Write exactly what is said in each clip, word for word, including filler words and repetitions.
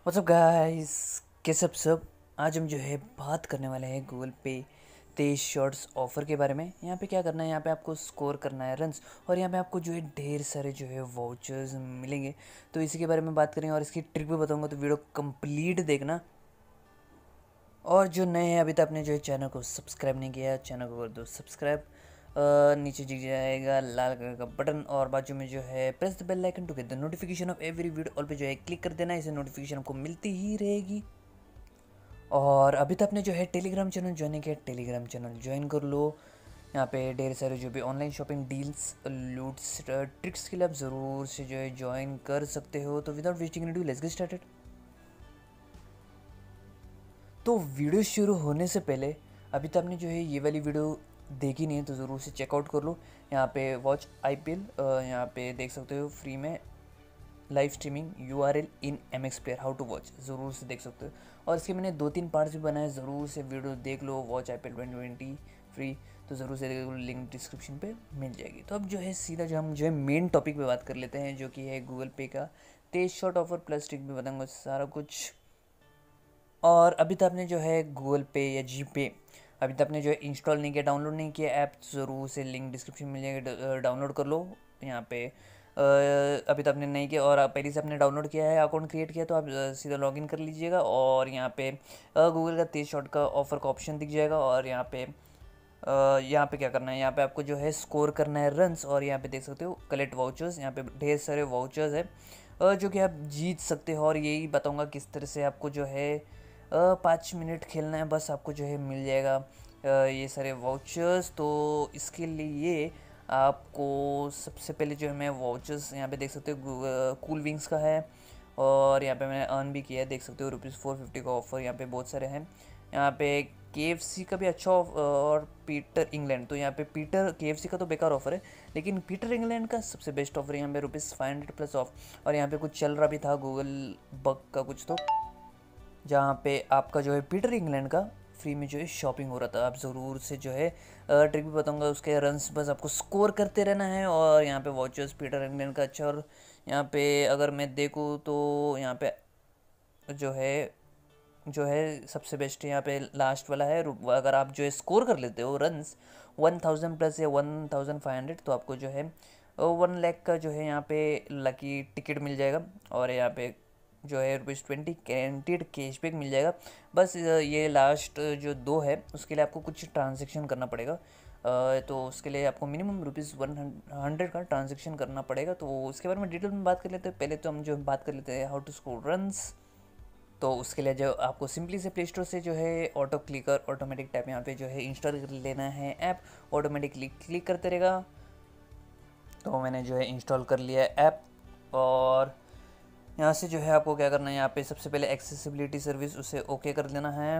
WhatsApp guys, कैसे आप सब। आज हम जो है बात करने वाले हैं गूगल पे तेईस शॉर्ट्स ऑफ़र के बारे में। यहाँ पे क्या करना है, यहाँ पे आपको स्कोर करना है रन्स, और यहाँ पे आपको जो है ढेर सारे जो है वाउचर्स मिलेंगे। तो इसी के बारे में बात करेंगे और इसकी ट्रिक भी बताऊंगा, तो वीडियो कंप्लीट देखना। और जो नए हैं, अभी तक आपने जो है चैनल को सब्सक्राइब नहीं किया, चैनल को कर दो सब्सक्राइब। नीचे दिख जाएगा लाल कलर का बटन, और बाजू में जो है press the bell icon to get the notification of every video all पे जो है क्लिक कर देना। इसे नोटिफिकेशन आपको मिलती ही रहेगी। और अभी तक आपने जो है टेलीग्राम चैनल ज्वाइन नहीं किया, टेलीग्राम चैनल ज्वाइन कर लो। यहाँ पे ढेर सारे जो भी online shopping deals, loots, tricks के लिए आप ज़रूर से जो है ज्वाइन कर सकते हो। तो without wasting any time, let's get started. तो वीडियो शुरू होने से पहले अभी तक आपने जो है ये वाली वीडियो देखी नहीं है, तो ज़रूर से चेकआउट कर लो। यहाँ पे वॉच आई पी एल, यहाँ पे देख सकते हो फ्री में live streaming U R L in M X player how to watch, ज़रूर से देख सकते हो। और इसके मैंने दो तीन पार्ट्स भी बनाए, ज़रूर से वीडियो देख लो। Watch I P L twenty twenty free, तो ज़रूर से देख लो, लिंक डिस्क्रिप्शन पे मिल जाएगी। तो अब जो है सीधा जो हम जो है मेन टॉपिक पे बात कर लेते हैं, जो कि है गूगल पे का तेईस शॉर्ट ऑफर प्लस ट्रिक भी बताऊँगा सारा कुछ। और अभी तक आपने जो है गूगल पे या जी पे अभी तक आपने जो है इंस्टॉल नहीं किया, डाउनलोड नहीं किया ऐप, ज़रूर से लिंक डिस्क्रिप्शन मिल जाएगा, डाउनलोड कर लो। यहाँ पे अ, अभी तक आपने नहीं किया और आप पहले से आपने डाउनलोड किया है, अकाउंट क्रिएट किया, तो आप अ, सीधा लॉगिन कर लीजिएगा। और यहाँ पे गूगल का तेईस शॉट का ऑफर का ऑप्शन दिख जाएगा। और यहाँ पे अ, यहाँ पे क्या करना है, यहाँ पे आपको जो है स्कोर करना है रन्स। और यहाँ पे देख सकते हो कलेक्ट वाउचर्स, यहाँ पे ढेर सारे वाउचर्स है अ, जो कि आप जीत सकते हो। और यही बताऊँगा किस तरह से आपको जो है पाँच मिनट खेलना है, बस आपको जो है मिल जाएगा अ, ये सारे वाउचर्स। तो इसके लिए आपको सबसे पहले जो है मैं वाउचर्स यहाँ पे देख सकते हो कूल विंग्स का है, और यहाँ पे मैंने अर्न भी किया है, देख सकते हो रुपीज़ फोर फिफ्टी का ऑफ़र यहाँ पे बहुत सारे हैं। यहाँ पे के एफ सी का भी अच्छा ऑफ- और पीटर इंग्लैंड, तो यहाँ पे पीटर के एफ सी का तो बेकार ऑफर है, लेकिन पीटर इंग्लैंड का सबसे बेस्ट ऑफर है। यहाँ पे rupees five hundred plus off. और यहाँ पे कुछ चल रहा भी था गूगल बग का कुछ, तो जहाँ पे आपका जो है पीटर इंग्लैंड का फ्री में जो है शॉपिंग हो रहा था। आप ज़रूर से जो है ट्रिक भी बताऊंगा उसके रन्स, बस आपको स्कोर करते रहना है। और यहाँ पे वॉचर्स पीटर इंग्लैंड का अच्छा। और यहाँ पे अगर मैं देखूँ तो यहाँ पे जो है जो है सबसे बेस्ट यहाँ पे लास्ट वाला है। अगर आप जो है स्कोर कर लेते हो रन्स वन थाउजेंड प्लस या वन थाउजेंड फाइव हंड्रेड, तो आपको जो है वन लैख का जो है यहाँ पे लकी टिकट मिल जाएगा। और यहाँ पे जो है रुपीज़ ट्वेंटी कैरेंटेड कैशबैक मिल जाएगा। बस ये लास्ट जो दो है उसके लिए आपको कुछ ट्रांजेक्शन करना पड़ेगा। तो उसके लिए आपको मिनिमम रुपीज़ वन हंड्रेड का ट्रांजेक्शन करना पड़ेगा। तो उसके बारे में डिटेल में बात कर लेते हैं। पहले तो हम जो बात कर लेते हैं हाउ टू स्कोर रन्स। तो उसके लिए जो आपको सिंपली से प्ले स्टोर से जो है ऑटो क्लिकर ऑटोमेटिक टैप यहाँ पे जो है इंस्टॉल कर लेना है। ऐप ऑटोमेटिकली क्लिक करते रहेगा। तो मैंने जो है इंस्टॉल कर लिया है ऐप। और यहाँ से जो है आपको क्या करना है, यहाँ पे सबसे पहले एक्सेसिबिलिटी सर्विस उसे ओके कर देना है।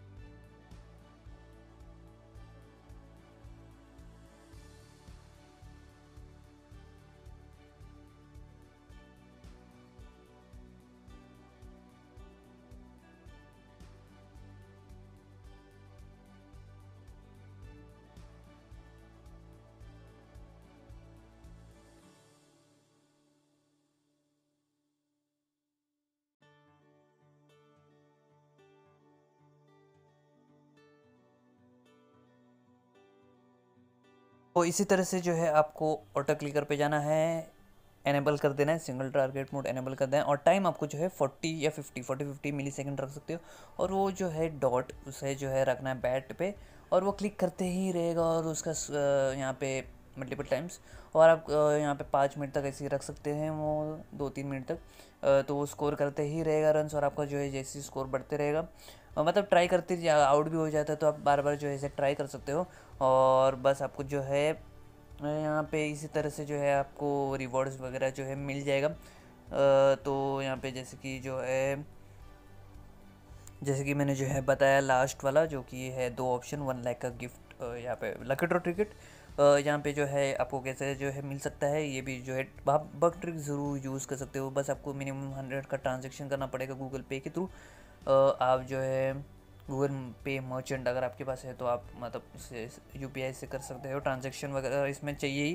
तो इसी तरह से जो है आपको ऑटो क्लिकर पे जाना है, एनेबल कर देना है, सिंगल टारगेट मोड एनेबल कर देना है। और टाइम आपको जो है फोर्टी या fifty forty fifty millisecond रख सकते हो। और वो जो है डॉट उसे जो है रखना है बैट पे, और वो क्लिक करते ही रहेगा। और उसका अ, यहाँ पे मल्टीपल टाइम्स, और आप अ, यहाँ पे पाँच मिनट तक ऐसे ही रख सकते हैं, वो दो तीन मिनट तक। अ, तो वो स्कोर करते ही रहेगा रन्स, और आपका जो है जैसे स्कोर बढ़ते रहेगा। अ, मतलब ट्राई करते आउट भी हो जाता है, तो आप बार बार जो है इसे ट्राई कर सकते हो। और बस आपको जो है यहाँ पे इसी तरह से जो है आपको रिवॉर्ड्स वगैरह जो है मिल जाएगा। अ, तो यहाँ पे जैसे कि जो है जैसे कि मैंने जो है बताया लास्ट वाला, जो कि है दो ऑप्शन, वन लाख का गिफ्ट, यहाँ पे लकी ड्रॉ टिकट, यहाँ पे जो है आपको कैसे जो है मिल सकता है। ये भी जो है आप बग ट्रिक ज़रूर यूज़ कर सकते हो। बस आपको मिनिमम हंड्रेड का ट्रांजेक्शन करना पड़ेगा गूगल पे के थ्रू। आप जो है गूगल पे मर्चेंट अगर आपके पास है, तो आप मतलब इसे यू पी आई से कर सकते हो ट्रांजेक्शन वगैरह, इसमें चाहिए ही।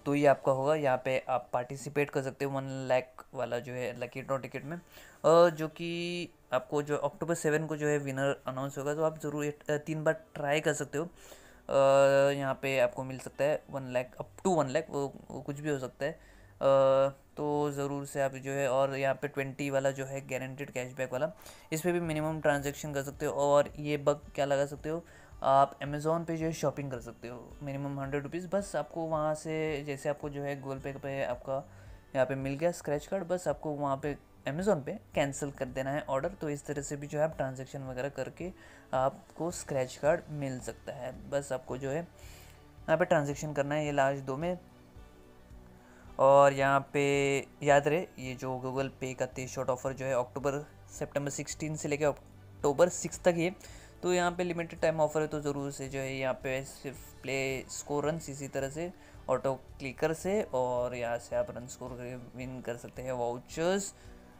तो ये आपका होगा। यहाँ पे आप पार्टिसिपेट कर सकते हो वन लाख वाला जो है लकी ड्रॉ टिकट में, अ, जो कि आपको जो अक्टूबर सेवन को जो है विनर अनाउंस होगा। तो आप ज़रूर ये, अ, तीन बार ट्राई कर सकते हो। अ, यहाँ पे आपको मिल सकता है one lakh up to one lakh, वो, वो कुछ भी हो सकता है। अ, तो ज़रूर से आप जो है, और यहाँ पे ट्वेंटी वाला जो है गारंटेड कैशबैक वाला, इस पर भी मिनिमम ट्रांजेक्शन कर सकते हो। और ये बग क्या लगा सकते हो, आप अमेज़ोन पे जो है शॉपिंग कर सकते हो मिनिमम हंड्रेड रुपीज़। बस आपको वहाँ से, जैसे आपको जो है गूगल पे पे आपका यहाँ पे मिल गया स्क्रैच कार्ड, बस आपको वहाँ पे अमेज़ोन पे कैंसिल कर देना है ऑर्डर। तो इस तरह से भी जो है आप ट्रांजेक्शन वगैरह करके आपको स्क्रैच कार्ड मिल सकता है। बस आपको जो है यहाँ पे ट्रांजेक्शन करना है, ये लास्ट दो में। और यहाँ पे याद रहे, ये जो गूगल पे का तेईस शॉट ऑफर जो है अक्टूबर सितंबर सिक्सटीन से लेकर अक्टूबर सिक्स तक ही है। तो यहाँ पे लिमिटेड टाइम ऑफर है, तो ज़रूर से जो है यहाँ पे सिर्फ प्ले स्कोर रन इसी तरह से ऑटो क्लिकर से, और यहाँ से आप रन स्कोर करके विन कर सकते हैं वाउचर्स।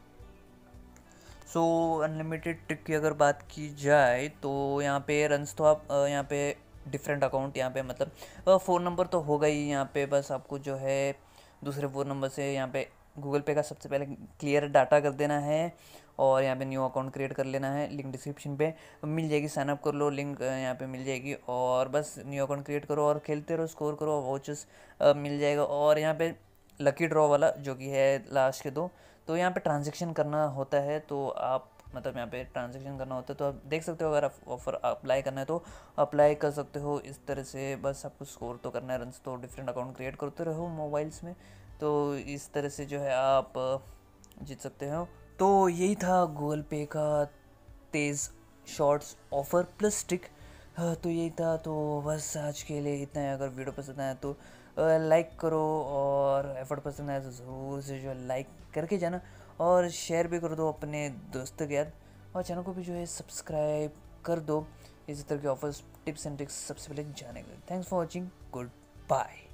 सो अनलिमिटेड ट्रिक की अगर बात की जाए तो यहाँ पे रन्स तो आप अ, यहाँ पे डिफरेंट अकाउंट, यहाँ पे मतलब फ़ोन नंबर तो होगा ही यहाँ पे, बस आपको जो है दूसरे फ़ोन नंबर से यहाँ पे गूगल पे का सबसे पहले क्लियर डाटा कर देना है, और यहाँ पे न्यू अकाउंट क्रिएट कर लेना है। लिंक डिस्क्रिप्शन पे मिल जाएगी, साइनअप कर लो, लिंक यहाँ पे मिल जाएगी, और बस न्यू अकाउंट क्रिएट करो और खेलते रहो, स्कोर करो, वाउचर्स मिल जाएगा। और यहाँ पे लकी ड्रॉ वाला जो कि है लास्ट के दो, तो यहाँ पे ट्रांजेक्शन करना होता है। तो आप मतलब यहाँ पे ट्रांजेक्शन करना होता है, तो आप देख सकते हो, अगर आप ऑफर अप्लाई करना है तो अप्लाई कर सकते हो इस तरह से। बस आपको स्कोर तो करना है, रन्स तो डिफरेंट अकाउंट क्रिएट करते रहो मोबाइल्स में, तो इस तरह से जो है आप जीत सकते हो। तो यही था गूगल पे का तेज़ शॉर्ट्स ऑफर प्लस ट्रिक। तो यही था, तो बस आज के लिए इतना है। अगर वीडियो पसंद आया तो लाइक करो, और एफर्ट पसंद आया तो ज़रूर से जो लाइक करके जाना, और शेयर भी कर दो अपने दोस्तों के साथ, और चैनल को भी जो है सब्सक्राइब कर दो इसी तरह के ऑफर्स, टिप्स एंड ट्रिक्स सबसे पहले जाने के लिए। Thanks for watching, good bye.